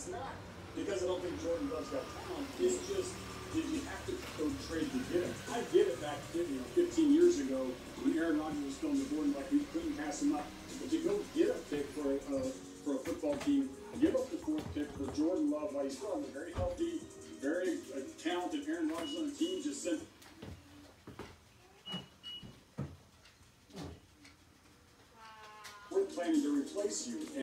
It's not because I don't think Jordan Love's got talent. It's just did you have to go trade to get him? I get it back 15 years ago when Aaron Rodgers was filling the board like we couldn't pass him up. But you go get a pick for a football team, give up the fourth pick for Jordan Love while he's still on a very healthy, very talented Aaron Rodgers on the team. Just sent. We're planning to replace you.